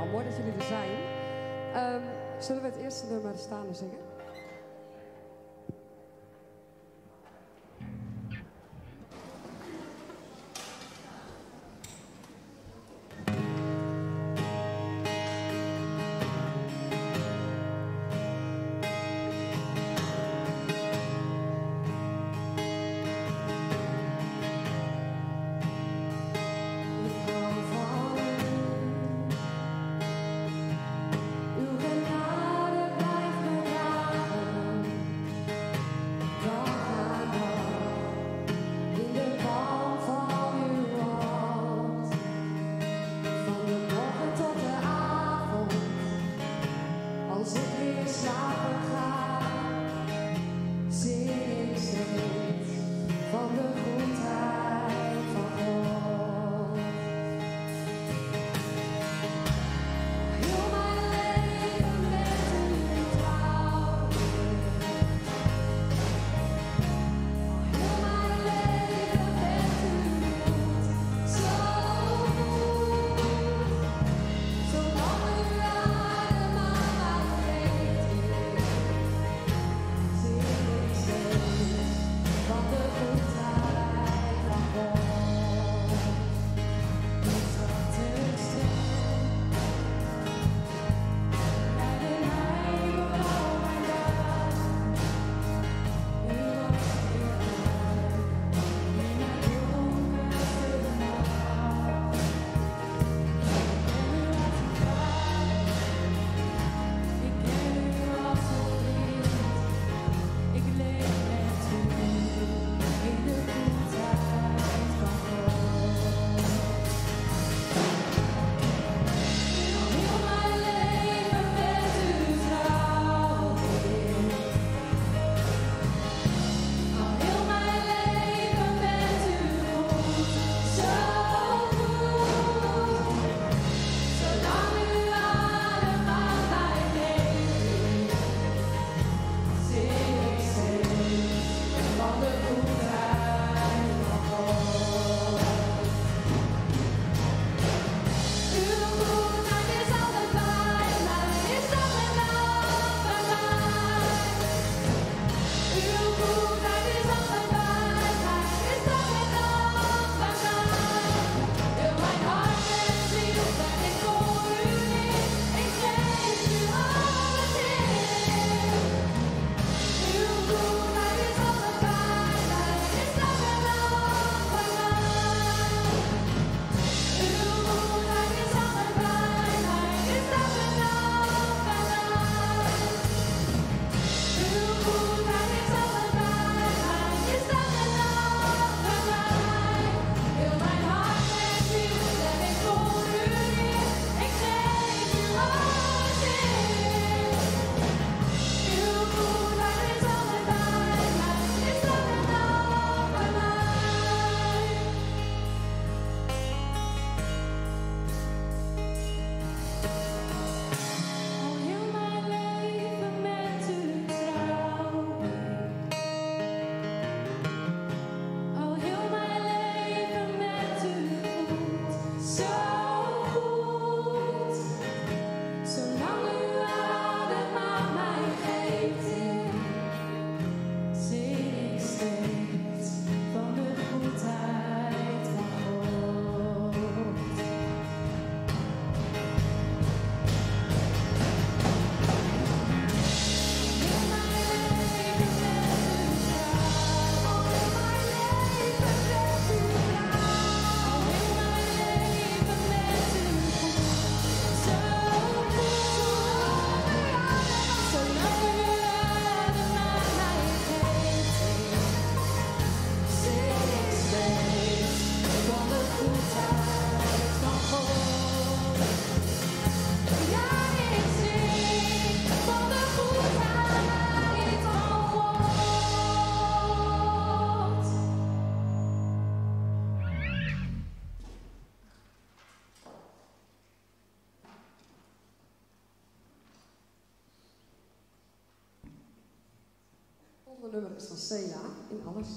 allemaal. Mooi dat jullie er zijn. Zullen we het eerste nummer staan en zingen? Het volgende nummer is van Sela in Alles.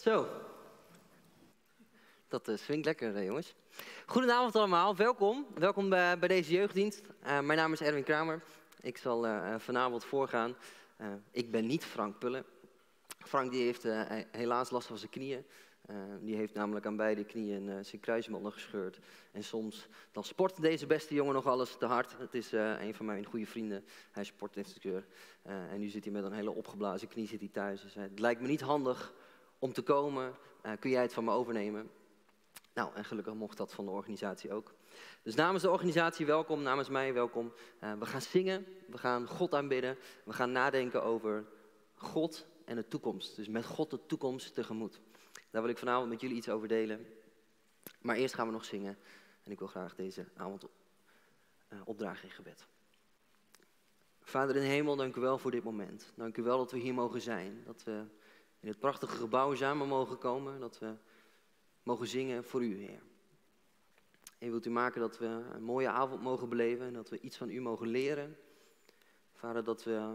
Zo. Dat swingt lekker, jongens. Goedenavond allemaal, welkom. Welkom bij deze jeugddienst. Mijn naam is Erwin Kramer. Ik zal vanavond voorgaan. Ik ben niet Frank Pullen. Frank die heeft helaas last van zijn knieën. Die heeft namelijk aan beide knieën zijn kruisbanden gescheurd. En soms dan sport deze beste jongen nog alles te hard. Het is een van mijn goede vrienden. Hij is sportinstructeur. En nu zit hij met een hele opgeblazen knie zit hij thuis. Dus het lijkt me niet handig om te komen. Kun jij het van me overnemen? Nou, en gelukkig mocht dat van de organisatie ook. Dus namens de organisatie welkom, namens mij welkom. We gaan zingen, we gaan God aanbidden. We gaan nadenken over God en de toekomst. Dus met God de toekomst tegemoet. Daar wil ik vanavond met jullie iets over delen. Maar eerst gaan we nog zingen. En ik wil graag deze avond opdragen in gebed. Vader in de hemel, dank u wel voor dit moment. Dank u wel dat we hier mogen zijn. Dat we in het prachtige gebouw samen mogen komen. Dat we mogen zingen voor u, Heer. En wilt u maken dat we een mooie avond mogen beleven. En dat we iets van u mogen leren. Vader, dat we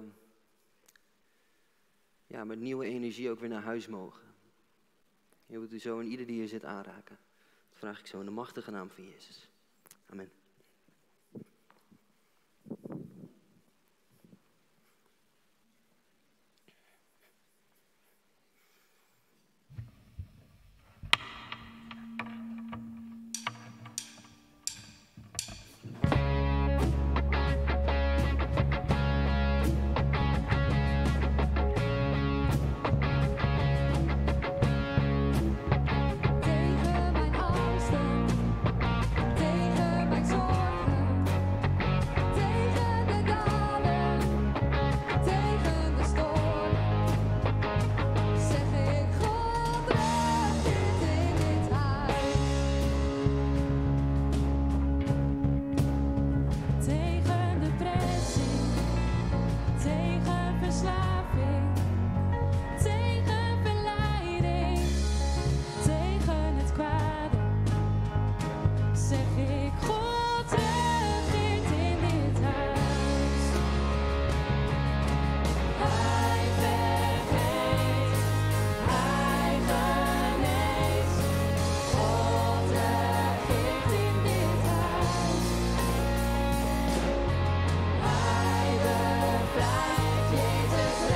met nieuwe energie ook weer naar huis mogen. Heer, wilt u zo in ieder die hier zit aanraken. Dat vraag ik zo in de machtige naam van Jezus. Amen. Hij bevrijdt Jezus.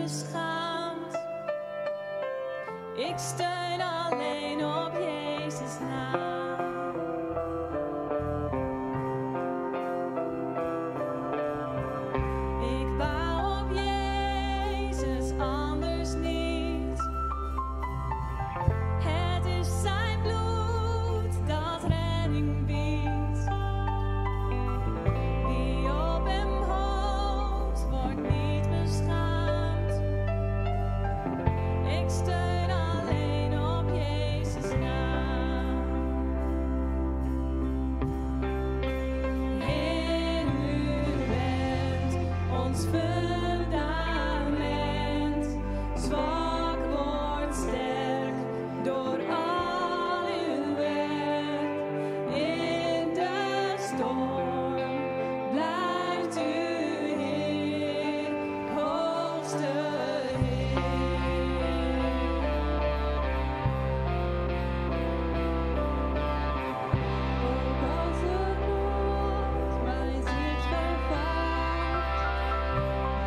beschaamd. Ik steun alleen op Jezus' naam. Ik bouw op Jezus, anders niet. Het is zijn bloed dat redding biedt. Wie op hem hoopt, wordt niet beschaamd. Ik steun alleen op Jezus' naam. Heer, u bent ons fundament. Zwak wordt sterk door al uw werk. In de storm blijft u Heer, hoogste Heer. Ook als de nood mij ziet vervaart,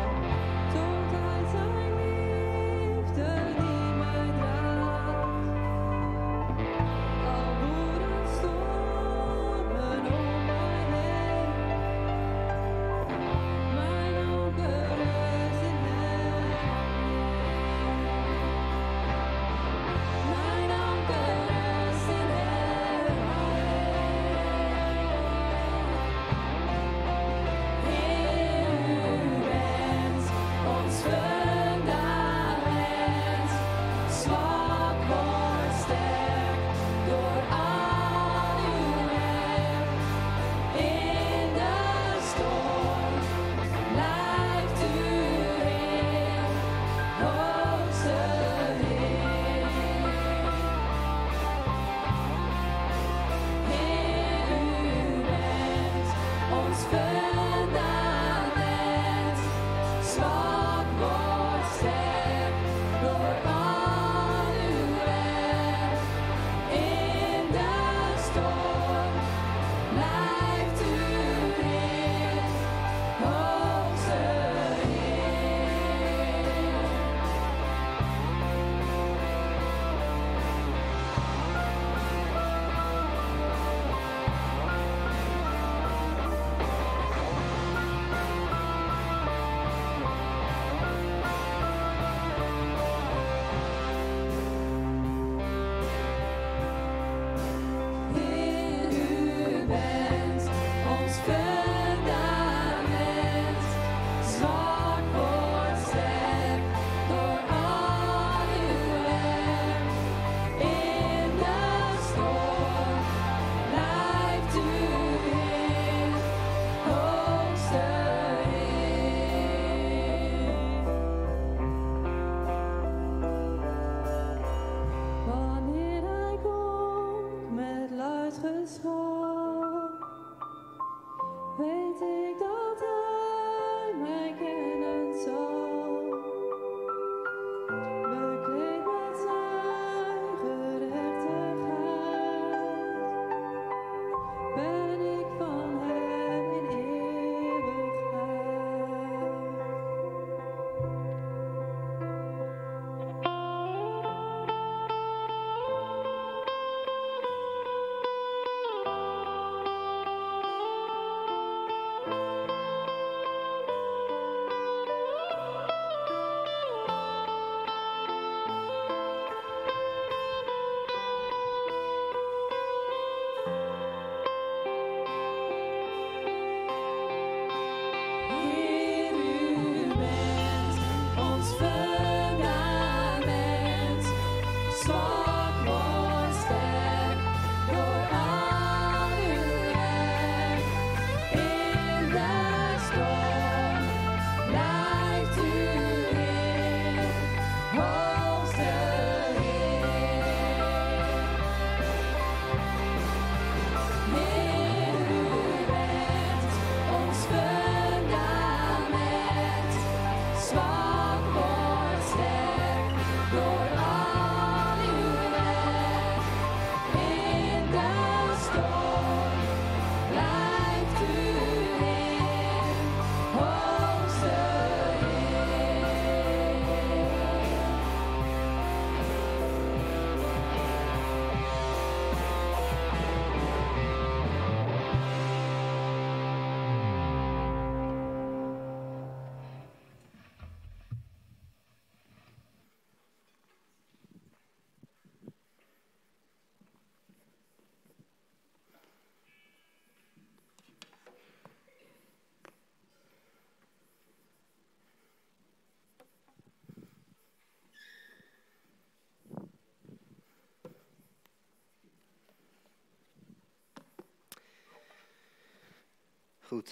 Goed.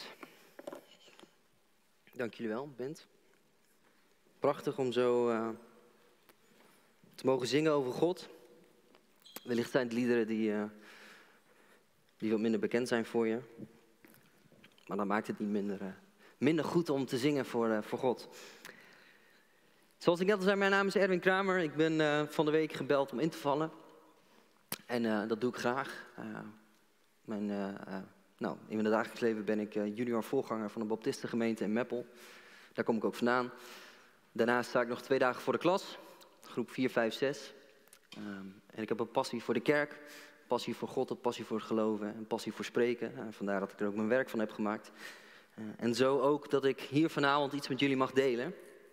Dank jullie wel, Bent. Prachtig om zo te mogen zingen over God. Wellicht zijn het liederen die wat minder bekend zijn voor je. Maar dan maakt het niet minder goed om te zingen voor God. Zoals ik net al zei, mijn naam is Erwin Kramer. Ik ben van de week gebeld om in te vallen. En dat doe ik graag. In mijn dagelijks leven ben ik junior voorganger van de baptistengemeente in Meppel. Daar kom ik ook vandaan. Daarnaast sta ik nog 2 dagen voor de klas. Groep 4, 5, 6. En ik heb een passie voor de kerk. Passie voor God, een passie voor het geloven. Een passie voor spreken. Vandaar dat ik er ook mijn werk van heb gemaakt. En zo ook dat ik hier vanavond iets met jullie mag delen.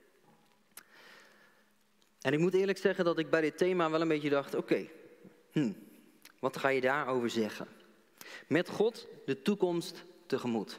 En ik moet eerlijk zeggen dat ik bij dit thema wel een beetje dacht, oké, wat ga je daarover zeggen? Met God de toekomst tegemoet.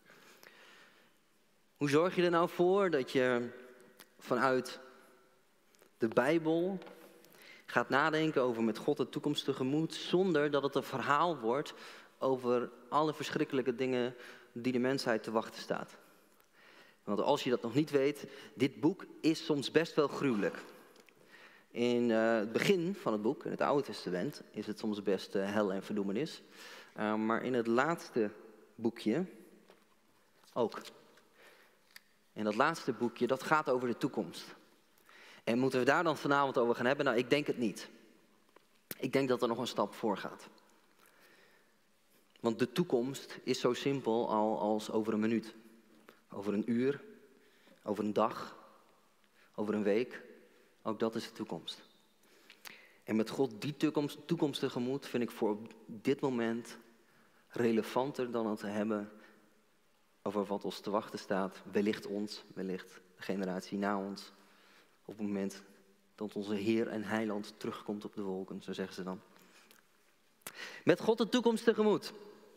Hoe zorg je er nou voor dat je vanuit de Bijbel gaat nadenken over met God de toekomst tegemoet, zonder dat het een verhaal wordt over alle verschrikkelijke dingen die de mensheid te wachten staat? Want als je dat nog niet weet, dit boek is soms best wel gruwelijk. In het begin van het boek, in het Oude Testament, is het soms best hel en verdoemenis. Maar in het laatste boekje ook. En dat laatste boekje, dat gaat over de toekomst. En moeten we daar dan vanavond over gaan hebben? Nou, ik denk het niet. Ik denk dat er nog een stap voor gaat. Want de toekomst is zo simpel als over een minuut. Over een uur. Over een dag. Over een week. Ook dat is de toekomst. En met God die toekomst tegemoet vind ik voor op dit moment relevanter dan het te hebben over wat ons te wachten staat. Wellicht ons, wellicht de generatie na ons. Op het moment dat onze Heer en Heiland terugkomt op de wolken, zo zeggen ze dan. Met God de toekomst tegemoet.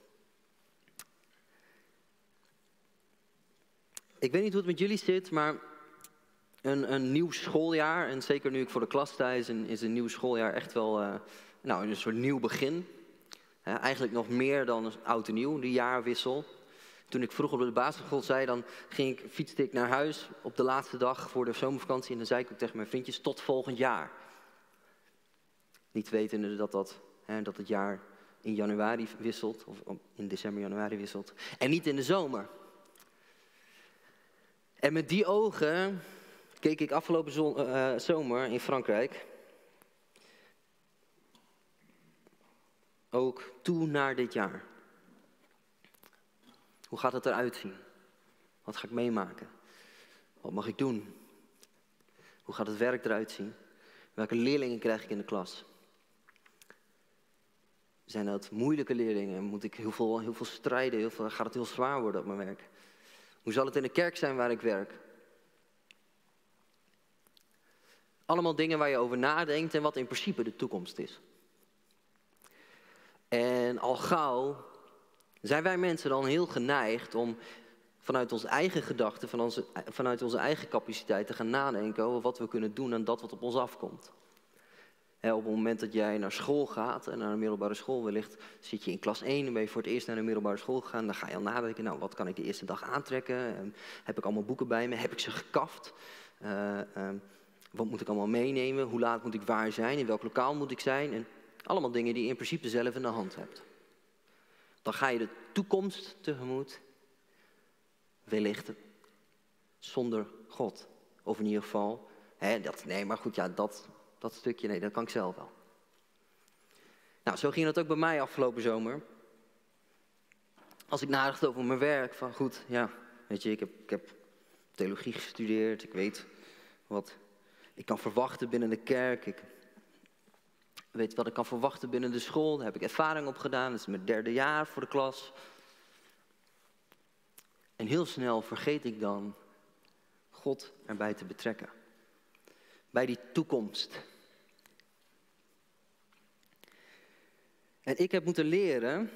Ik weet niet hoe het met jullie zit, maar een nieuw schooljaar, en zeker nu ik voor de klas sta, is een nieuw schooljaar echt wel een soort nieuw begin. Eigenlijk nog meer dan oud en nieuw, de jaarwissel. Toen ik vroeger op de basisschool zei, dan fietste ik naar huis op de laatste dag voor de zomervakantie. En dan zei ik ook tegen mijn vriendjes, tot volgend jaar. Niet wetende dat het jaar in januari wisselt, of in december, januari wisselt. En niet in de zomer. En met die ogen keek ik afgelopen zomer in Frankrijk ook toe naar dit jaar. Hoe gaat het eruit zien? Wat ga ik meemaken? Wat mag ik doen? Hoe gaat het werk eruit zien? Welke leerlingen krijg ik in de klas? Zijn dat moeilijke leerlingen? Moet ik heel veel strijden? Gaat het heel zwaar worden op mijn werk? Hoe zal het in de kerk zijn waar ik werk? Allemaal dingen waar je over nadenkt en wat in principe de toekomst is. En al gauw zijn wij mensen dan heel geneigd om vanuit onze eigen gedachten, vanuit onze eigen capaciteit te gaan nadenken over wat we kunnen doen aan dat wat op ons afkomt. Op het moment dat jij naar school gaat en naar een middelbare school, wellicht zit je in klas 1 en ben je voor het eerst naar een middelbare school gegaan, dan ga je al nadenken, nou wat kan ik de eerste dag aantrekken? Heb ik allemaal boeken bij me? Heb ik ze gekaft? Wat moet ik allemaal meenemen? Hoe laat moet ik waar zijn? In welk lokaal moet ik zijn? En allemaal dingen die je in principe zelf in de hand hebt. Dan ga je de toekomst tegemoet, wellicht zonder God. Of in ieder geval, dat stukje, nee, dat kan ik zelf wel. Nou, zo ging het ook bij mij afgelopen zomer. Als ik nadacht over mijn werk, van goed, ja, weet je, ik heb theologie gestudeerd. Ik weet wat ik kan verwachten binnen de kerk. Ik weet wat ik kan verwachten binnen de school. Daar heb ik ervaring op gedaan. Dat is mijn 3e jaar voor de klas. En heel snel vergeet ik dan God erbij te betrekken. Bij die toekomst. En ik heb moeten leren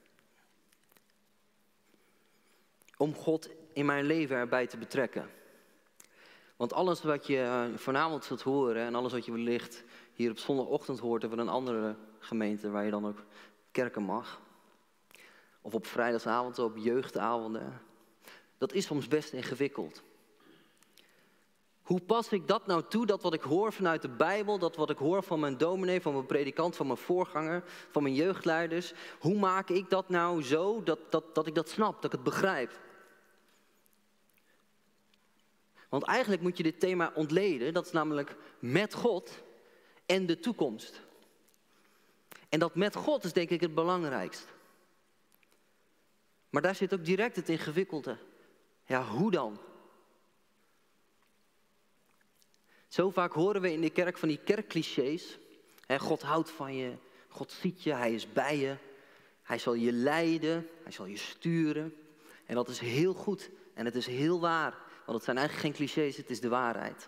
om God in mijn leven erbij te betrekken. Want alles wat je vanavond zult horen en alles wat je wellicht hier op zondagochtend hoort over een andere gemeente waar je dan ook kerken mag. Of op vrijdagavond, op jeugdavonden. Dat is soms best ingewikkeld. Hoe pas ik dat nou toe, dat wat ik hoor vanuit de Bijbel, dat wat ik hoor van mijn dominee, van mijn predikant, van mijn voorganger, van mijn jeugdleiders. Hoe maak ik dat nou zo dat ik dat snap, dat ik het begrijp? Want eigenlijk moet je dit thema ontleden, dat is namelijk met God en de toekomst. En dat met God is denk ik het belangrijkst. Maar daar zit ook direct het ingewikkelde. Ja, hoe dan? Zo vaak horen we in de kerk van die kerkclichés. God houdt van je, God ziet je, hij is bij je. Hij zal je leiden, hij zal je sturen. En dat is heel goed en het is heel waar. Want het zijn eigenlijk geen clichés, het is de waarheid.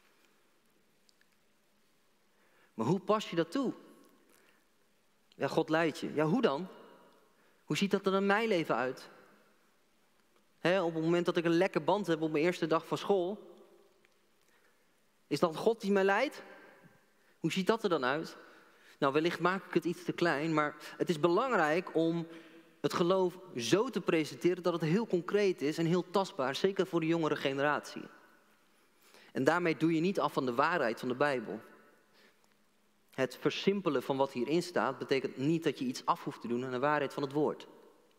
Maar hoe pas je dat toe? Ja, God leidt je. Ja, hoe dan? Hoe ziet dat er in mijn leven uit? Op het moment dat ik een lekke band heb op mijn eerste dag van school. Is dat God die mij leidt? Hoe ziet dat er dan uit? Nou, wellicht maak ik het iets te klein, maar het is belangrijk om het geloof zo te presenteren dat het heel concreet is en heel tastbaar, zeker voor de jongere generatie. En daarmee doe je niet af van de waarheid van de Bijbel. Het versimpelen van wat hierin staat betekent niet dat je iets af hoeft te doen aan de waarheid van het woord.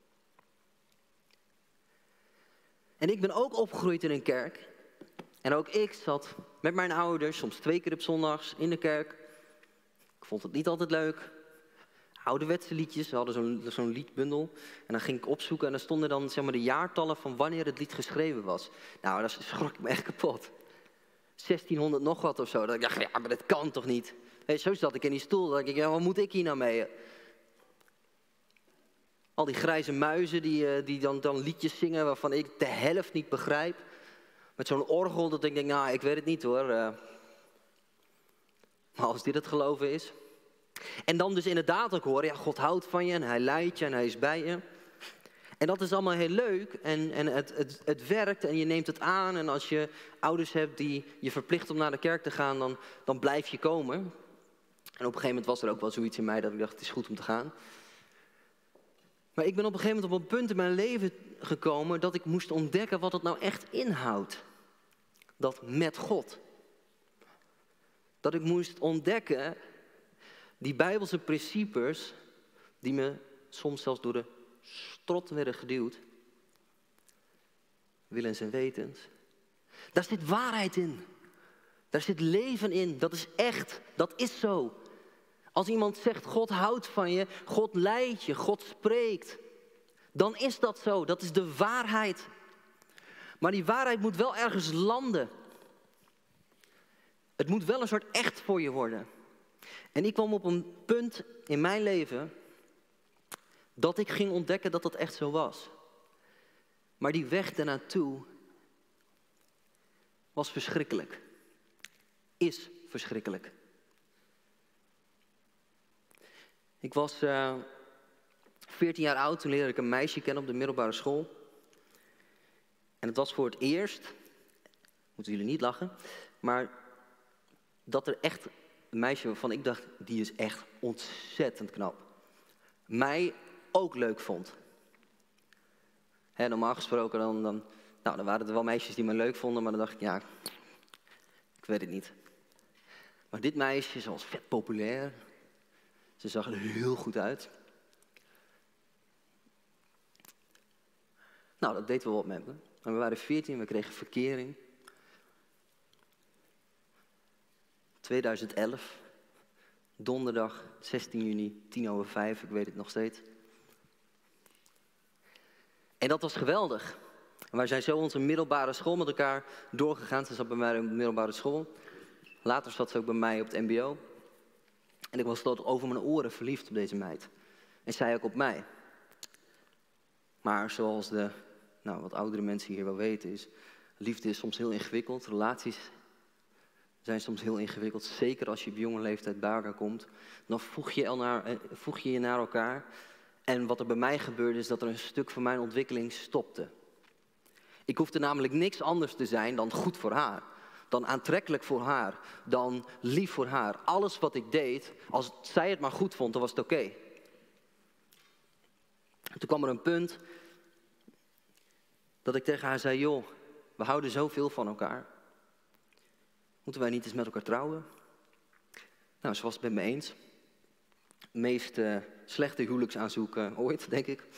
En ik ben ook opgegroeid in een kerk. En ook ik zat met mijn ouders, soms 2 keer op zondags, in de kerk. Ik vond het niet altijd leuk. Ouderwetse liedjes, we hadden zo'n liedbundel. En dan ging ik opzoeken en dan stonden dan zeg maar, de jaartallen van wanneer het lied geschreven was. Nou, daar schrok ik me echt kapot. 1600 nog wat of zo. Dat ik dacht, ja, maar dat kan toch niet? Zo zat ik in die stoel. Dan dacht ik, ja, wat moet ik hier nou mee? Al die grijze muizen die dan liedjes zingen waarvan ik de helft niet begrijp. Met zo'n orgel dat ik denk, nou, ik weet het niet hoor. Maar als dit het geloven is. En dan dus inderdaad ook horen, ja, God houdt van je en hij leidt je en hij is bij je. En dat is allemaal heel leuk en het werkt en je neemt het aan. En als je ouders hebt die je verplicht om naar de kerk te gaan, dan blijf je komen. En op een gegeven moment was er ook wel zoiets in mij dat ik dacht, het is goed om te gaan. Maar ik ben op een gegeven moment op een punt in mijn leven gekomen dat ik moest ontdekken wat het nou echt inhoudt. Dat met God. Dat ik moest ontdekken, die Bijbelse principes, die me soms zelfs door de strot werden geduwd. Willens en wetens. Daar zit waarheid in. Daar zit leven in. Dat is echt. Dat is zo. Als iemand zegt, God houdt van je, God leidt je, God spreekt. Dan is dat zo. Dat is de waarheid. Maar die waarheid moet wel ergens landen. Het moet wel een soort echt voor je worden. En ik kwam op een punt in mijn leven dat ik ging ontdekken dat dat echt zo was. Maar die weg daarnaartoe was verschrikkelijk. Is verschrikkelijk. Ik was 14 jaar oud, toen leerde ik een meisje kennen op de middelbare school. En het was voor het eerst, moeten jullie niet lachen, maar dat er echt een meisje waarvan ik dacht, die is echt ontzettend knap. Mij ook leuk vond. Normaal gesproken dan waren er wel meisjes die me leuk vonden, maar dan dacht ik, ja, ik weet het niet. Maar dit meisje, ze was vet populair. Ze zag er heel goed uit. Nou, dat deed wel wat met me. En we waren 14, we kregen verkering. 2011, donderdag 16 juni, 5:10, ik weet het nog steeds. En dat was geweldig. En wij zijn zo onze middelbare school met elkaar doorgegaan. Ze zat bij mij op de middelbare school. Later zat ze ook bij mij op het mbo. En ik was tot over mijn oren verliefd op deze meid. En zij ook op mij. Maar zoals de wat oudere mensen hier wel weten is, liefde is soms heel ingewikkeld. Relaties zijn soms heel ingewikkeld. Zeker als je op jonge leeftijd bij elkaar komt. Dan voeg je je naar elkaar. En wat er bij mij gebeurde is dat er een stuk van mijn ontwikkeling stopte. Ik hoefde namelijk niks anders te zijn dan goed voor haar. Dan aantrekkelijk voor haar. Dan lief voor haar. Alles wat ik deed, als zij het maar goed vond, dan was het oké. Toen kwam er een punt dat ik tegen haar zei, joh, we houden zoveel van elkaar. Moeten wij niet eens met elkaar trouwen? Nou, ze was het met me eens. Meest slechte huwelijksaanzoek ooit, denk ik.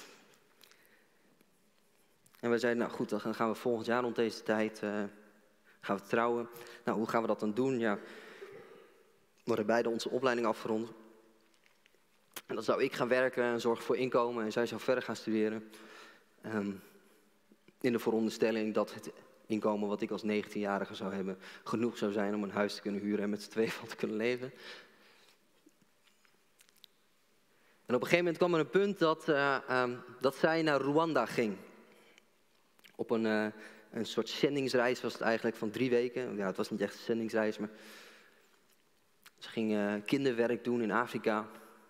En wij zeiden, nou goed, dan gaan we volgend jaar rond deze tijd gaan we trouwen. Nou, hoe gaan we dat dan doen? Ja, we hadden beide onze opleiding afgerond. En dan zou ik gaan werken en zorgen voor inkomen en zij zou verder gaan studeren. In de veronderstelling dat het inkomen wat ik als 19-jarige zou hebben genoeg zou zijn om een huis te kunnen huren en met z'n tweeën van te kunnen leven. En op een gegeven moment kwam er een punt dat zij naar Rwanda ging. Op een soort zendingsreis was het eigenlijk van 3 weken. Ja, het was niet echt een zendingsreis, maar ze ging kinderwerk doen in Afrika.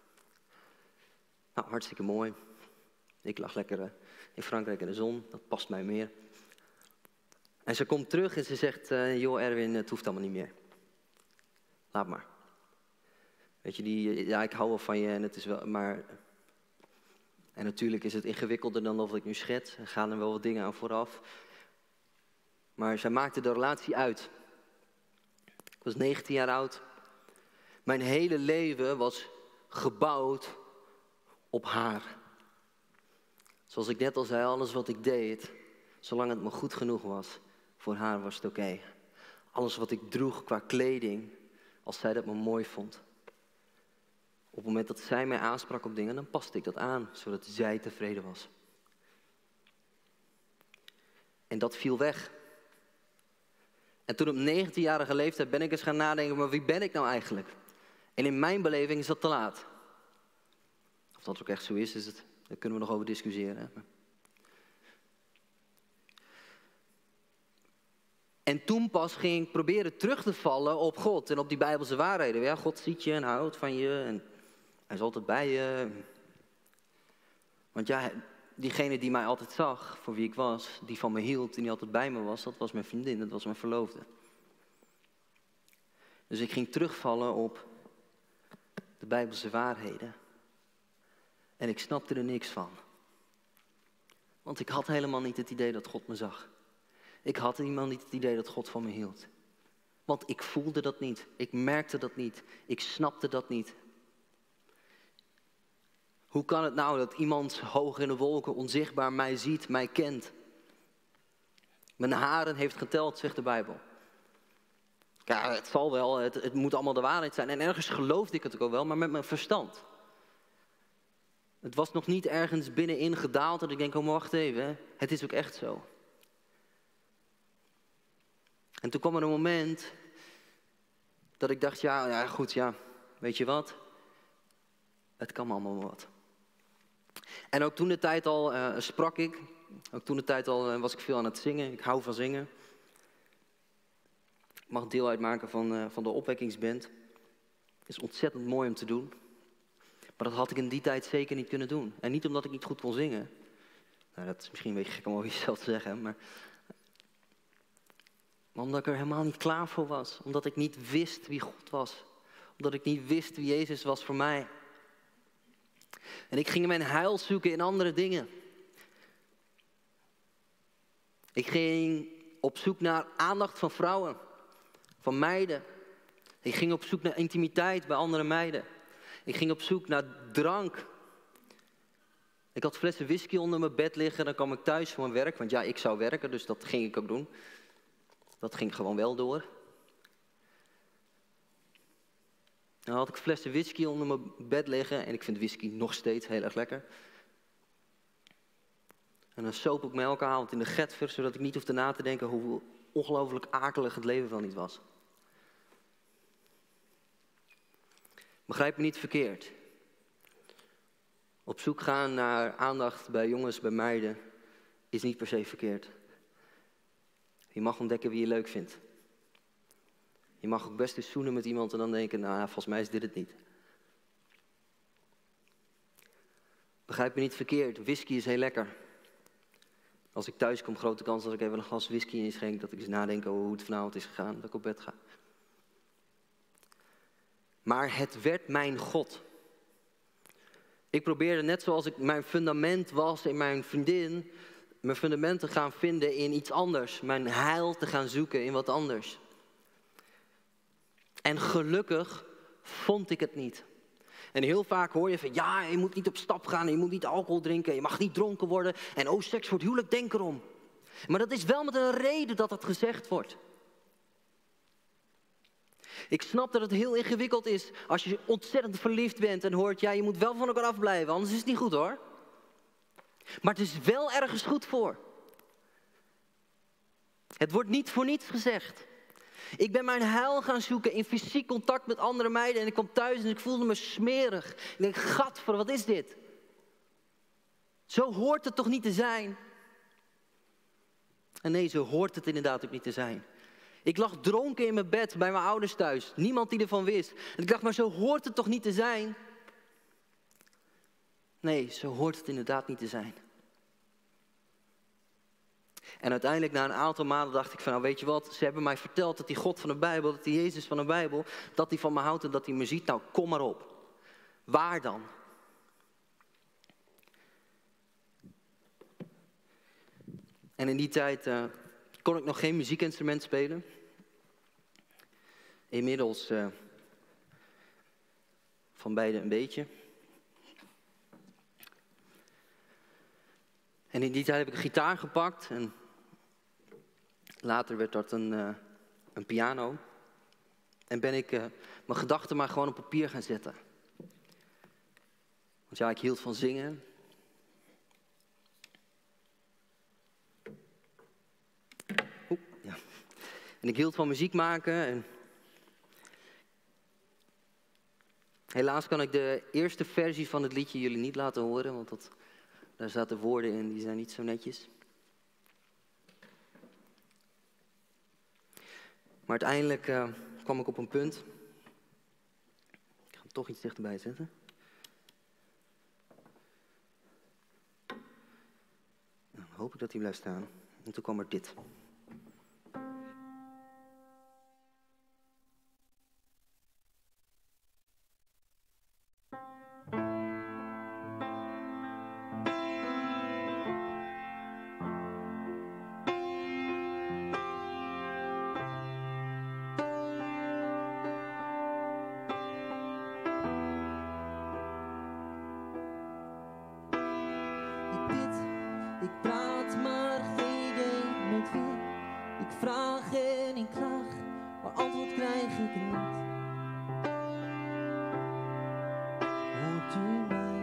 Nou, hartstikke mooi. Ik lag lekker in Frankrijk in de zon, dat past mij meer. En ze komt terug en ze zegt, joh Erwin, het hoeft allemaal niet meer. Laat maar. Weet je, ja, ik hou wel van je en het is wel, maar... En natuurlijk is het ingewikkelder dan dat ik nu schets. Er gaan er wel wat dingen aan vooraf. Maar zij maakte de relatie uit. Ik was 19 jaar oud. Mijn hele leven was gebouwd op haar. Zoals ik net al zei, alles wat ik deed, zolang het me goed genoeg was, voor haar was het oké. Alles wat ik droeg qua kleding, als zij dat me mooi vond. Op het moment dat zij mij aansprak op dingen, dan paste ik dat aan, zodat zij tevreden was. En dat viel weg. En toen op 19-jarige leeftijd ben ik eens gaan nadenken, maar wie ben ik nou eigenlijk? En in mijn beleving is dat te laat. Of dat ook echt zo is, daar kunnen we nog over discussiëren. En toen pas ging ik proberen terug te vallen op God en op die Bijbelse waarheden. Ja, God ziet je en houdt van je en hij is altijd bij je. Want ja, diegene die mij altijd zag, voor wie ik was, die van me hield en die altijd bij me was, dat was mijn vriendin, dat was mijn verloofde. Dus ik ging terugvallen op de Bijbelse waarheden. En ik snapte er niks van. Want ik had helemaal niet het idee dat God me zag. Ik had helemaal niet het idee dat God van me hield. Want ik voelde dat niet. Ik merkte dat niet. Ik snapte dat niet. Hoe kan het nou dat iemand hoog in de wolken, onzichtbaar, mij ziet, mij kent? Mijn haren heeft geteld, zegt de Bijbel. Ja, het zal wel, het moet allemaal de waarheid zijn. En ergens geloofde ik het ook wel, maar met mijn verstand. Het was nog niet ergens binnenin gedaald dat ik denk, oh maar wacht even, hè. Het is ook echt zo. En toen kwam er een moment dat ik dacht, ja goed, weet je wat? Het kan me allemaal wat. En ook toen de tijd al sprak ik. Ook toen de tijd al was ik veel aan het zingen. Ik hou van zingen. Ik mag deel uitmaken van de opwekkingsband. Het is ontzettend mooi om te doen. Maar dat had ik in die tijd zeker niet kunnen doen. En niet omdat ik niet goed kon zingen. Nou, dat is misschien een beetje gek om over jezelf te zeggen. Maar omdat ik er helemaal niet klaar voor was. Omdat ik niet wist wie God was. Omdat ik niet wist wie Jezus was voor mij. En ik ging mijn heil zoeken in andere dingen. Ik ging op zoek naar aandacht van vrouwen. Van meiden. Ik ging op zoek naar intimiteit bij andere meiden. Ik ging op zoek naar drank. Ik had flessen whisky onder mijn bed liggen. Dan kwam ik thuis voor mijn werk. Want ja, ik zou werken, dus dat ging ik ook doen. Dat ging gewoon wel door. Dan had ik flessen whisky onder mijn bed liggen. En ik vind whisky nog steeds heel erg lekker. En dan soop ik me elke avond in de getver, zodat ik niet hoefde na te denken hoe ongelooflijk akelig het leven wel niet was. Begrijp me niet verkeerd. Op zoek gaan naar aandacht bij jongens, bij meiden, is niet per se verkeerd. Je mag ontdekken wie je leuk vindt. Je mag ook best eens zoenen met iemand en dan denken, nou volgens mij is dit het niet. Begrijp me niet verkeerd, whisky is heel lekker. Als ik thuis kom, grote kans dat ik even een glas whisky inschenk, dat ik eens nadenk over hoe het vanavond is gegaan, dat ik op bed ga. Maar het werd mijn God. Ik probeerde, net zoals ik mijn fundament was in mijn vriendin, mijn fundament te gaan vinden in iets anders. Mijn heil te gaan zoeken in wat anders. En gelukkig vond ik het niet. En heel vaak hoor je van, ja, je moet niet op stap gaan, je moet niet alcohol drinken, je mag niet dronken worden. En oh, seks voor het huwelijk, denk erom. Maar dat is wel met een reden dat dat gezegd wordt. Ik snap dat het heel ingewikkeld is als je ontzettend verliefd bent en hoort, ja, je moet wel van elkaar afblijven, anders is het niet goed hoor. Maar het is wel ergens goed voor. Het wordt niet voor niets gezegd. Ik ben mijn heil gaan zoeken in fysiek contact met andere meiden en ik kwam thuis en ik voelde me smerig. Ik denk, gadver, wat is dit? Zo hoort het toch niet te zijn? En nee, zo hoort het inderdaad ook niet te zijn. Ik lag dronken in mijn bed bij mijn ouders thuis. Niemand die ervan wist. En ik dacht, maar zo hoort het toch niet te zijn? Nee, zo hoort het inderdaad niet te zijn. En uiteindelijk na een aantal maanden dacht ik van, nou weet je wat, ze hebben mij verteld dat die God van de Bijbel, dat die Jezus van de Bijbel, dat die van me houdt en dat hij me ziet. Nou, kom maar op. Waar dan? En in die tijd kon ik nog geen muziekinstrument spelen. Inmiddels van beide een beetje. En in die tijd heb ik een gitaar gepakt en later werd dat een piano. En ben ik mijn gedachten maar gewoon op papier gaan zetten. Want ja, ik hield van zingen. Ja. En ik hield van muziek maken. En helaas kan ik de eerste versie van het liedje jullie niet laten horen, want daar zaten woorden in die zijn niet zo netjes. Maar uiteindelijk kwam ik op een punt. Ik ga hem toch iets dichterbij zetten. Dan hoop ik dat hij blijft staan. En toen kwam er dit. Ik praat maar geen idee met wie. Ik vraag en ik klaag, maar antwoord krijg ik niet. Hoort u mij?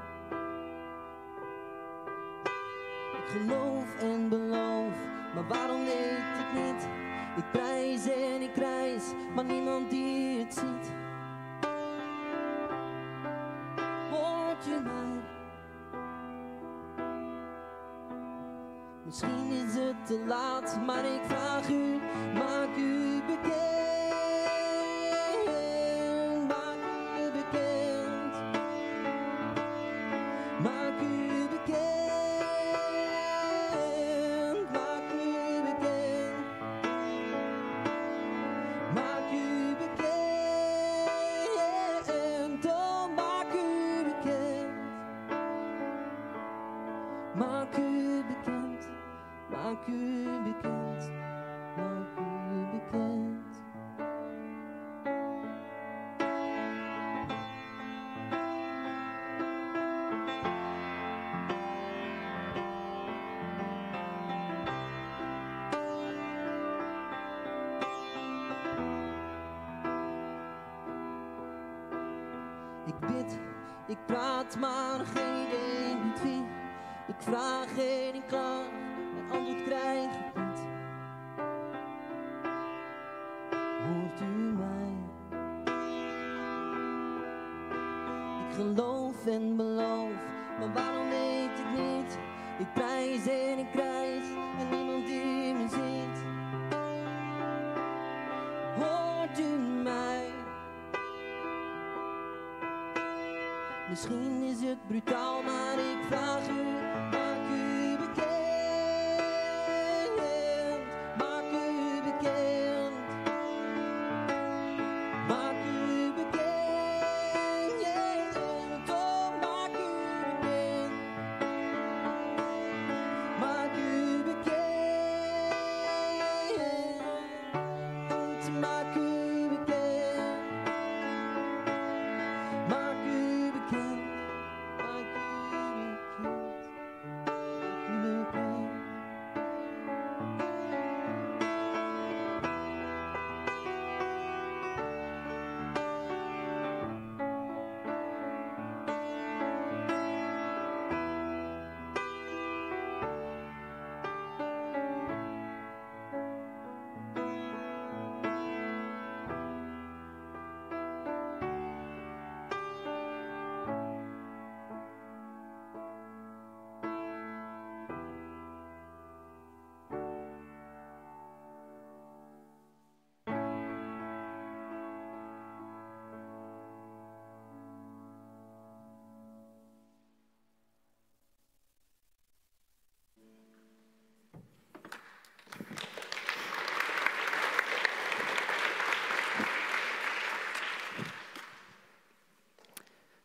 Ik geloof en beloof, maar waarom weet ik niet? Ik prijs en ik reis, maar niemand die het ziet. Hoort u mij? Misschien is het te laat, maar ik vraag u, maak u bekend. Maak u bekend. Maak u bekend. Maak u bekend. Maak u bekend. Oh, maak u bekend. Maak u bekend. Maak u bekend, maak u bekend. Ik bid, ik praat maar geen idee met wie. Ik vraag en ik klaag. Antwoord krijg ik niet. Hoort u mij? Ik geloof en beloof, maar waarom weet ik niet? Ik prijs en ik reis en niemand die me ziet. Hoort u mij? Misschien is het brutaal, maar ik vraag u, maak u bekend. Maak u bekend, oh, maak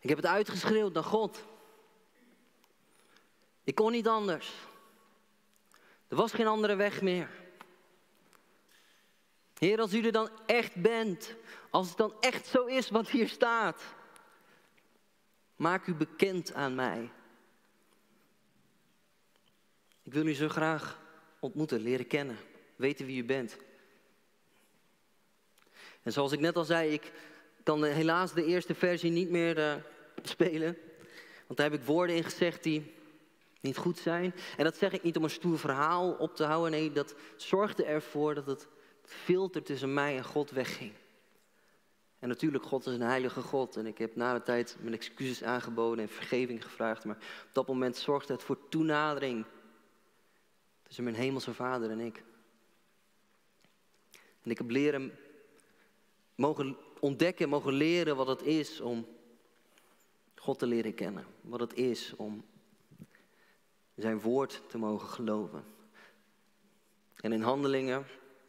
Ik heb het uitgeschreeuwd naar God. Ik kon niet anders. Er was geen andere weg meer. Heer, als u er dan echt bent, als het dan echt zo is wat hier staat, maak u bekend aan mij. Ik wil u zo graag ontmoeten, leren kennen, weten wie u bent. En zoals ik net al zei, ik kan helaas de eerste versie niet meer spelen. Want daar heb ik woorden in gezegd die niet goed zijn. En dat zeg ik niet om een stoer verhaal op te houden. Nee, dat zorgde ervoor dat het filter tussen mij en God wegging. En natuurlijk, God is een heilige God. En ik heb na de tijd mijn excuses aangeboden en vergeving gevraagd. Maar op dat moment zorgde het voor toenadering tussen mijn hemelse Vader en ik. En ik heb mogen ontdekken, mogen leren wat het is om God te leren kennen. Wat het is om zijn woord te mogen geloven. En in Handelingen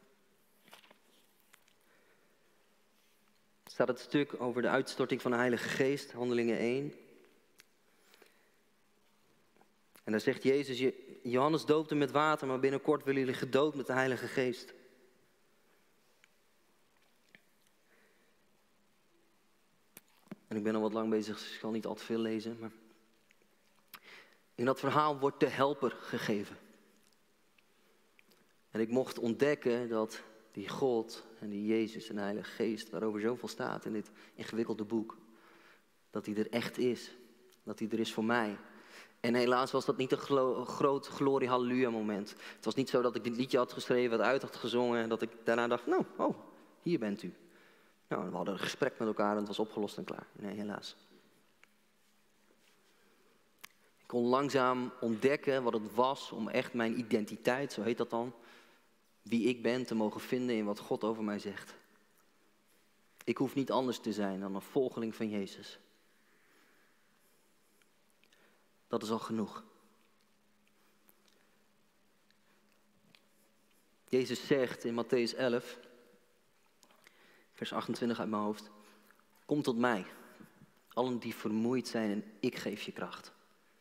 staat het stuk over de uitstorting van de Heilige Geest, Handelingen 1. En daar zegt Jezus, Johannes doopte met water, maar binnenkort willen jullie gedoopt met de Heilige Geest. En ik ben al wat lang bezig, dus ik zal niet al te veel lezen. Maar in dat verhaal wordt de helper gegeven. En ik mocht ontdekken dat die God en die Jezus en de Heilige Geest, waarover zoveel staat in dit ingewikkelde boek, dat die er echt is. Dat die er is voor mij. En helaas was dat niet een groot glorie halleluja moment. Het was niet zo dat ik dit liedje had geschreven, wat uit had gezongen, en dat ik daarna dacht, nou, hier bent u. Nou, we hadden een gesprek met elkaar en het was opgelost en klaar. Nee, helaas. Ik kon langzaam ontdekken wat het was om echt mijn identiteit, zo heet dat dan, wie ik ben, te mogen vinden in wat God over mij zegt. Ik hoef niet anders te zijn dan een volgeling van Jezus. Dat is al genoeg. Jezus zegt in Mattheüs 11, vers 28 uit mijn hoofd: kom tot mij, allen die vermoeid zijn en ik geef je kracht.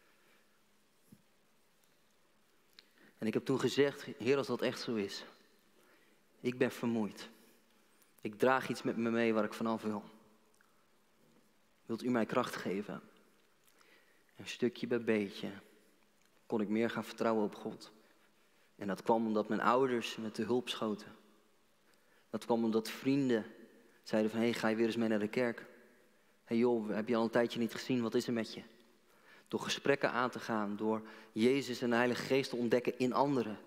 En ik heb toen gezegd, Heer, als dat echt zo is, ik ben vermoeid. Ik draag iets met me mee waar ik vanaf wil. Wilt u mij kracht geven? En stukje bij beetje kon ik meer gaan vertrouwen op God. En dat kwam omdat mijn ouders me te hulp schoten. Dat kwam omdat vrienden zeiden van, ga je weer eens mee naar de kerk? Joh, heb je al een tijdje niet gezien, wat is er met je? Door gesprekken aan te gaan, door Jezus en de Heilige Geest te ontdekken in anderen.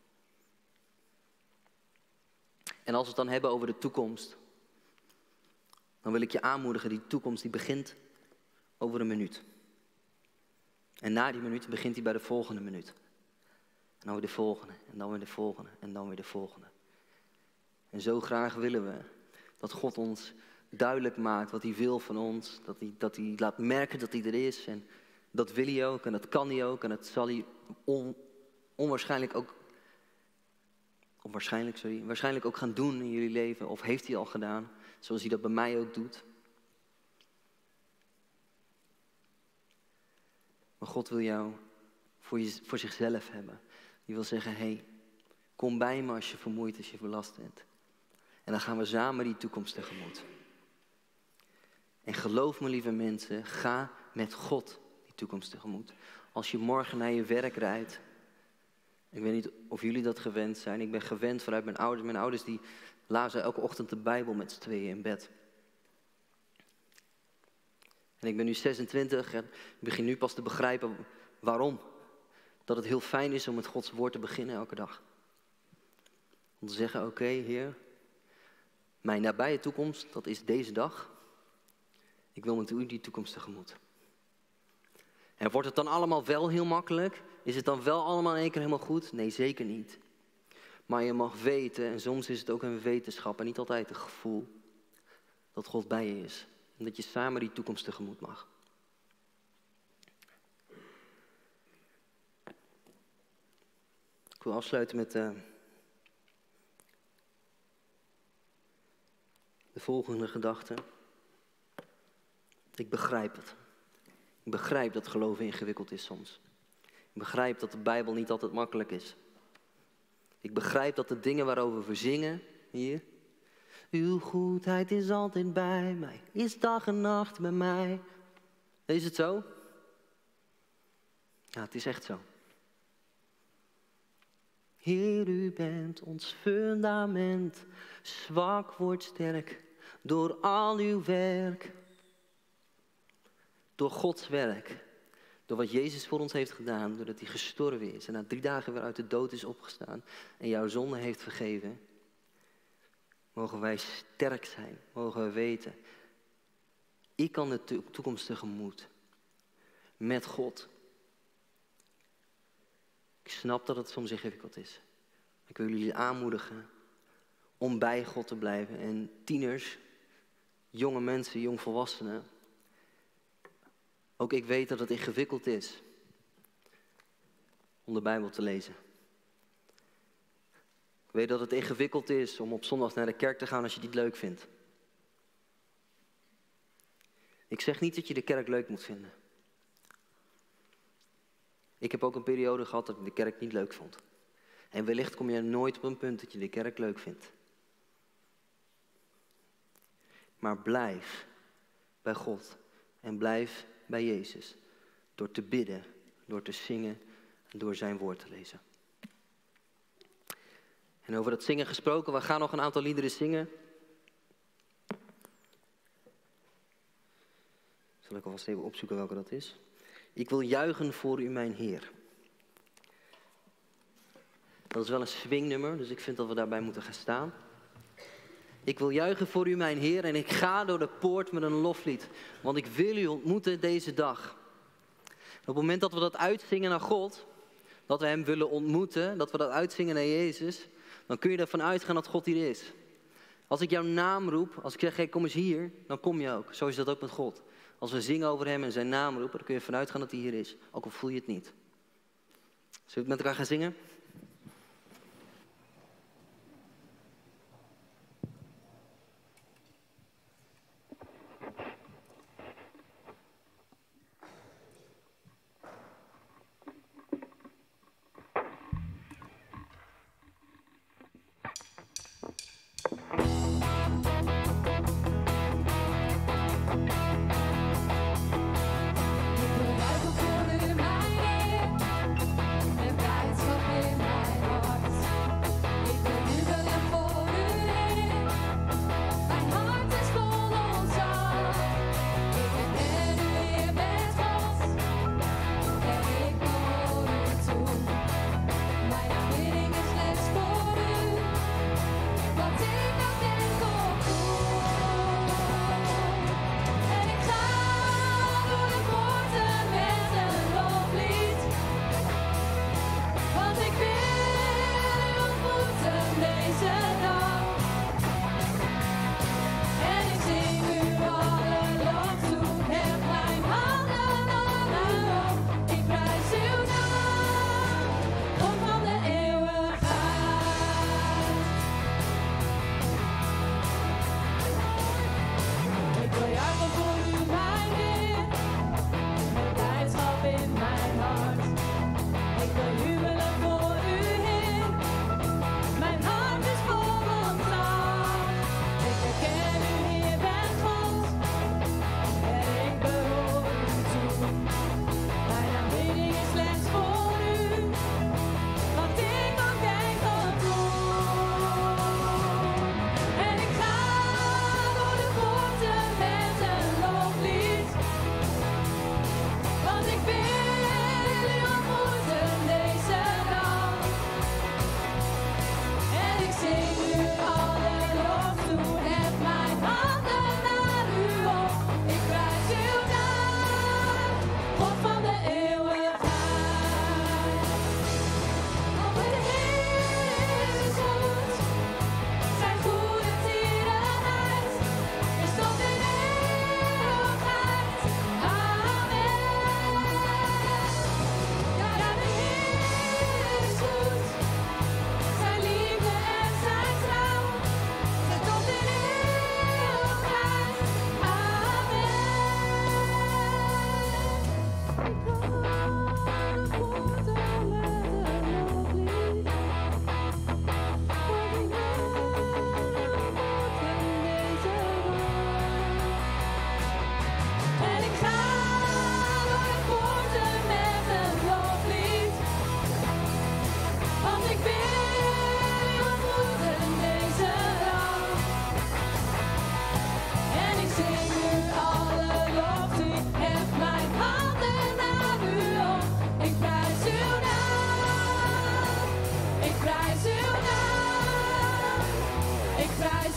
En als we het dan hebben over de toekomst, dan wil ik je aanmoedigen, die toekomst die begint over een minuut. En na die minuut begint hij bij de volgende minuut. En dan weer de volgende, en dan weer de volgende, en dan weer de volgende. En zo graag willen we dat God ons duidelijk maakt wat hij wil van ons. Dat hij laat merken dat hij er is. En dat wil hij ook, en dat kan hij ook. En dat zal hij waarschijnlijk ook gaan doen in jullie leven. Of heeft hij al gedaan, zoals hij dat bij mij ook doet. Maar God wil jou voor zichzelf hebben. Die wil zeggen, kom bij me als je vermoeid, als je belast bent. En dan gaan we samen die toekomst tegemoet. En geloof me, lieve mensen, ga met God die toekomst tegemoet. Als je morgen naar je werk rijdt. Ik weet niet of jullie dat gewend zijn. Ik ben gewend vanuit mijn ouders. Mijn ouders die lazen elke ochtend de Bijbel met z'n tweeën in bed. En ik ben nu 26 en ik begin nu pas te begrijpen waarom. Dat het heel fijn is om met Gods woord te beginnen elke dag. Om te zeggen, oké, Heer, mijn nabije toekomst, dat is deze dag. Ik wil met u die toekomst tegemoet. En wordt het dan allemaal wel heel makkelijk? Is het dan wel allemaal in één keer helemaal goed? Nee, zeker niet. Maar je mag weten, en soms is het ook een wetenschap en niet altijd een gevoel, dat God bij je is. En dat je samen die toekomst tegemoet mag. Ik wil afsluiten met de volgende gedachte. Ik begrijp het. Ik begrijp dat geloven ingewikkeld is soms. Ik begrijp dat de Bijbel niet altijd makkelijk is. Ik begrijp dat de dingen waarover we zingen hier. Uw goedheid is altijd bij mij, is dag en nacht bij mij. Is het zo? Ja, het is echt zo. Heer, u bent ons fundament, zwak wordt sterk door al uw werk. Door Gods werk, door wat Jezus voor ons heeft gedaan, doordat hij gestorven is en na 3 dagen weer uit de dood is opgestaan en jouw zonde heeft vergeven. Mogen wij sterk zijn, mogen we weten, ik kan de toekomst tegemoet met God. Ik snap dat het soms ingewikkeld is. Ik wil jullie aanmoedigen om bij God te blijven. En tieners, jonge mensen, jongvolwassenen. Ook ik weet dat het ingewikkeld is om de Bijbel te lezen. Ik weet dat het ingewikkeld is om op zondag naar de kerk te gaan als je het niet leuk vindt. Ik zeg niet dat je de kerk leuk moet vinden. Ik heb ook een periode gehad dat ik de kerk niet leuk vond. En wellicht kom je nooit op een punt dat je de kerk leuk vindt. Maar blijf bij God en blijf bij Jezus. Door te bidden, door te zingen en door zijn woord te lezen. En over dat zingen gesproken, we gaan nog een aantal liederen zingen. Zal ik alvast even opzoeken welke dat is. Ik wil juichen voor u, mijn Heer. Dat is wel een swingnummer, dus ik vind dat we daarbij moeten gaan staan. Ik wil juichen voor u, mijn Heer, en ik ga door de poort met een loflied. Want ik wil u ontmoeten deze dag. Op het moment dat we dat uitzingen naar God, dat we hem willen ontmoeten, dat we dat uitzingen naar Jezus, dan kun je ervan uitgaan dat God hier is. Als ik jouw naam roep, als ik zeg, hey, kom eens hier, dan kom je ook. Zo is dat ook met God. Als we zingen over hem en zijn naam roepen, dan kun je ervan uitgaan dat hij hier is. Ook al voel je het niet. Zullen we het met elkaar gaan zingen? Ik wil juichen voor u, mijn Heer, en blijdschap in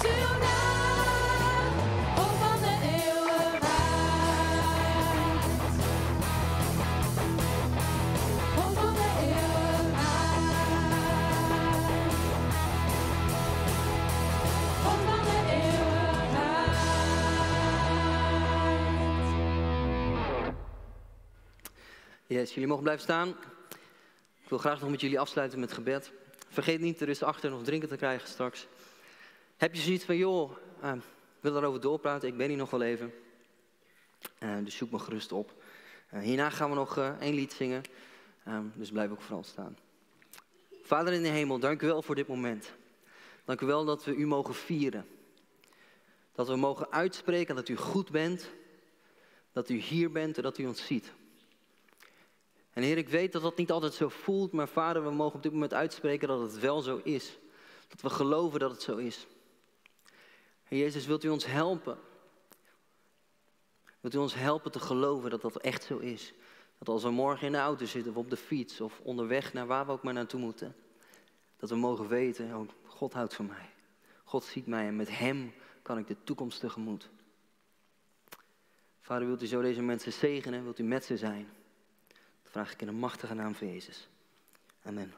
uw naam, God van de eeuwigheid. God van de eeuwigheid. God van de eeuwigheid. Yes, jullie mogen blijven staan. Ik wil graag nog met jullie afsluiten met gebed. Vergeet niet, er is achter nog drinken te krijgen straks. Heb je zoiets van, joh, ik wil daarover doorpraten, ik ben hier nog wel even. Dus zoek me gerust op. Hierna gaan we nog 1 lied zingen, dus blijf ook vooral staan. Vader in de hemel, dank u wel voor dit moment. Dank u wel dat we u mogen vieren. Dat we mogen uitspreken dat u goed bent, dat u hier bent en dat u ons ziet. En Heer, ik weet dat dat niet altijd zo voelt, maar Vader, we mogen op dit moment uitspreken dat het wel zo is. Dat we geloven dat het zo is. Heer Jezus, wilt u ons helpen? Wilt u ons helpen te geloven dat dat echt zo is? Dat als we morgen in de auto zitten of op de fiets of onderweg naar waar we ook maar naartoe moeten, dat we mogen weten, oh, God houdt van mij. God ziet mij en met hem kan ik de toekomst tegemoet. Vader, wilt u zo deze mensen zegenen? Wilt u met ze zijn? Dat vraag ik in de machtige naam van Jezus. Amen.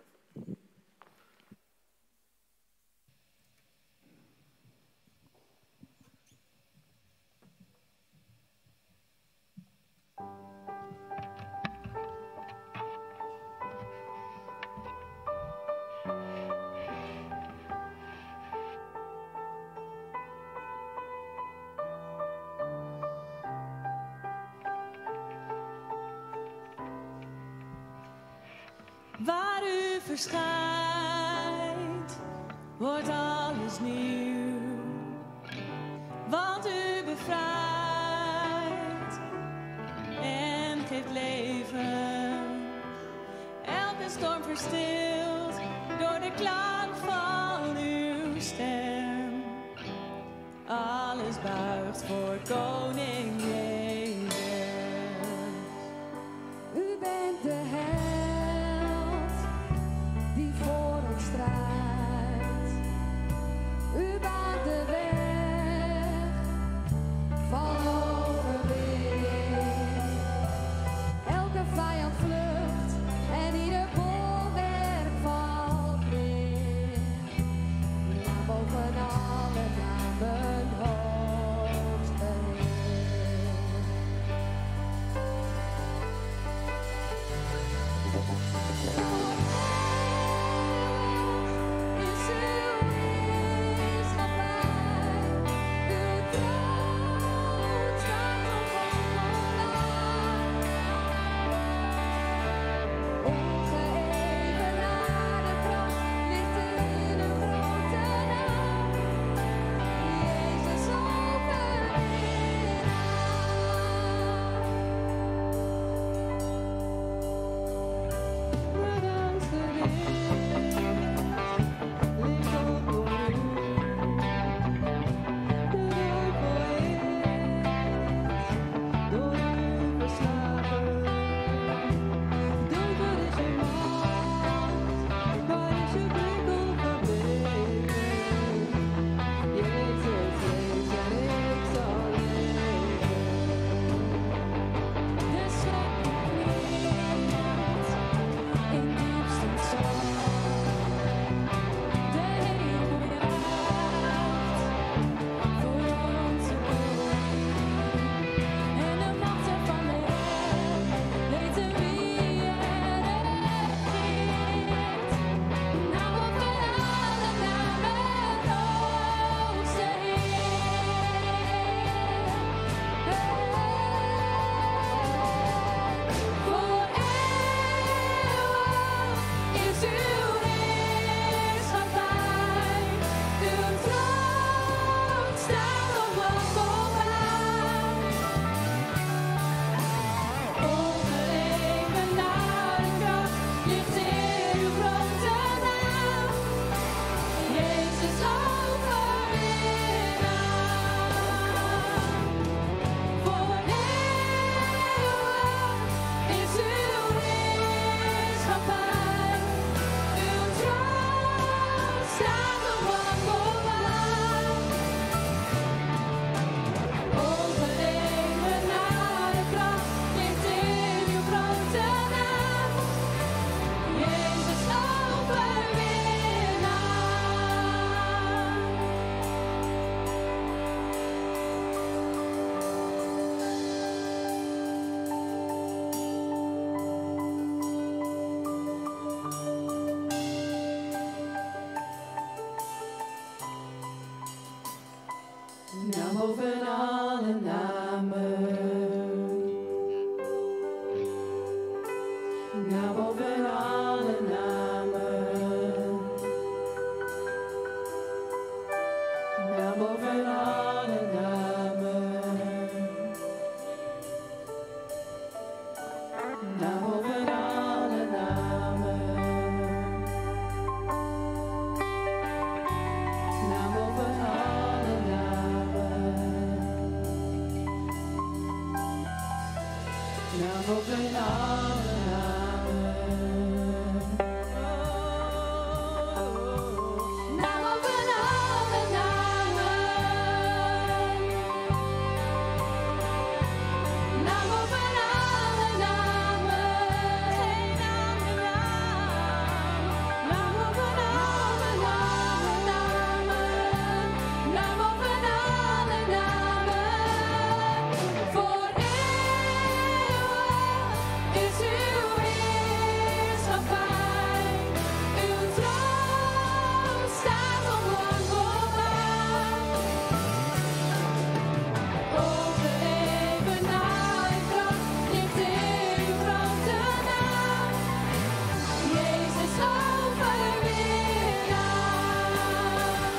Waar u verschijnt, wordt alles nieuw. Want u bevrijdt en geeft leven. Elke storm verstilt door de klank van uw stem. Alles buigt voor koning Jezus. U bent de held die voor ons strijdt. U baant de weg van overwinning. Elke vijand vlucht en ieder bolwerk valt neer. Naar boven alle namen hoogste Heer. Naam boven alle namen. Naam boven alle namen. Naam boven alle namen. Naam boven alle namen. Naam boven alle namen. Naam boven alle namen. Naam boven alle namen. Naam boven alle namen. Geen andere naam. Naam boven alle namen. Naam boven alle namen. Voor eeuwig is uw heerschappij. Uw troon staat onlang voorbij. Over evenaar en kracht ligt in uw grote naam. Jezus overwinnaar.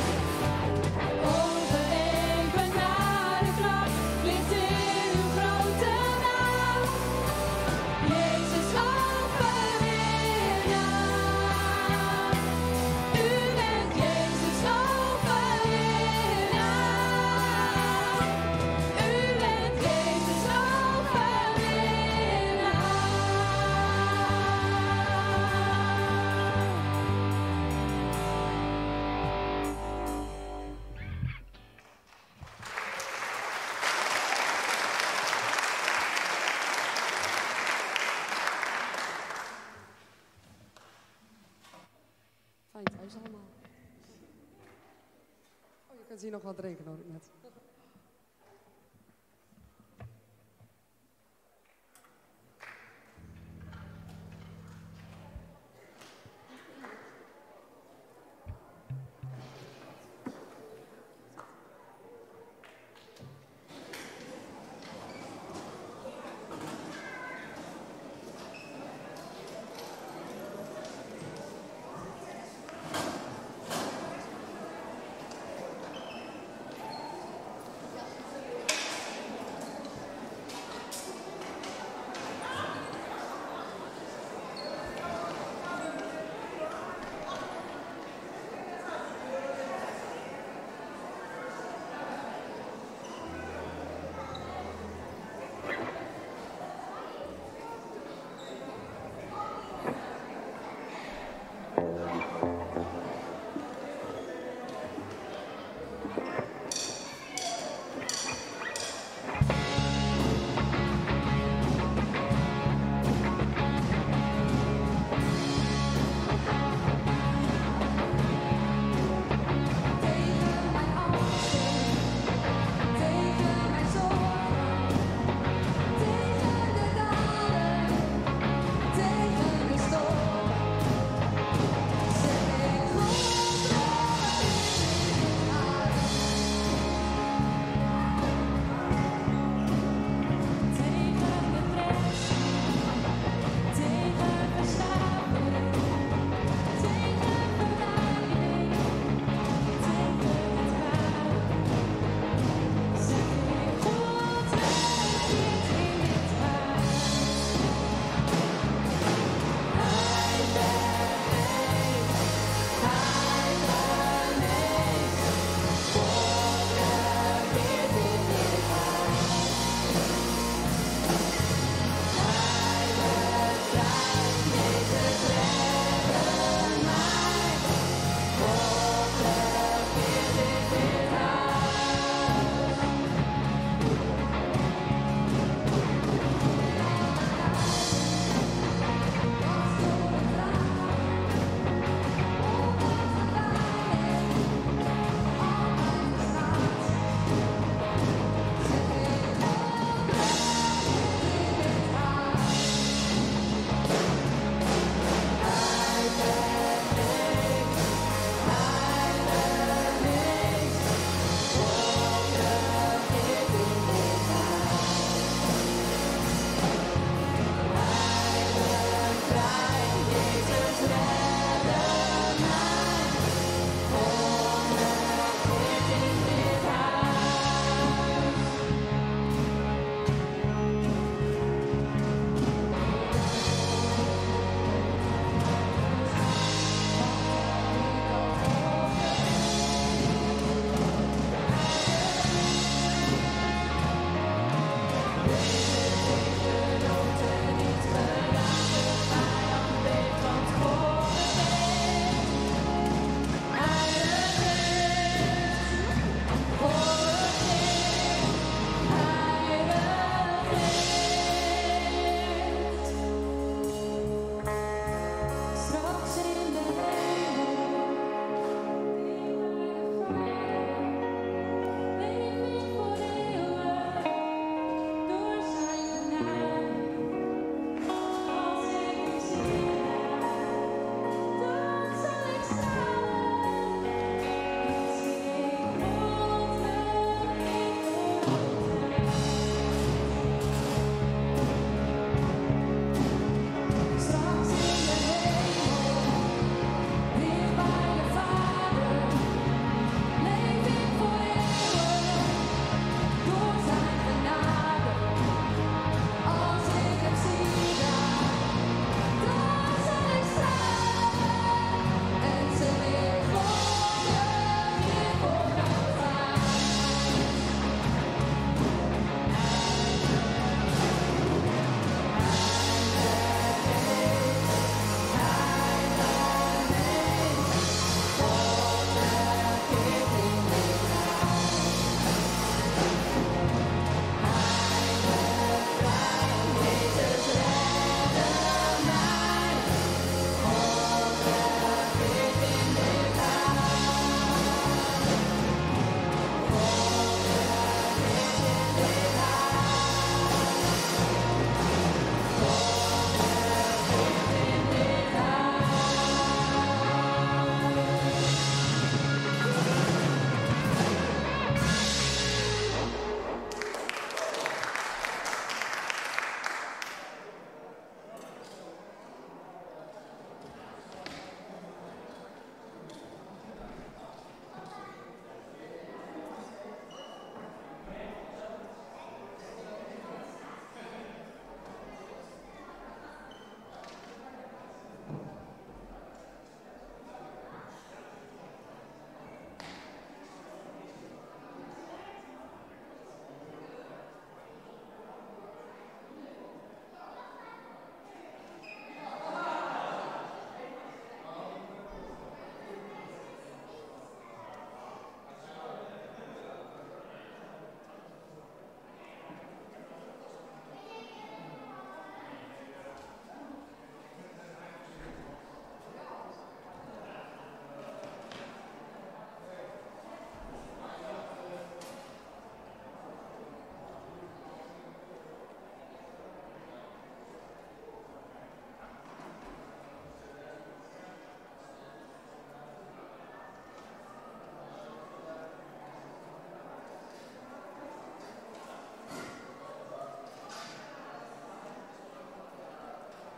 Over evenaar en kracht ligt in uw grote naam. Jezus overwinnaar. U bent Jezus overwinnaar. U bent Jezus Fijn thuis allemaal. Oh, je kunt hier nog wat drinken, hoor ik net.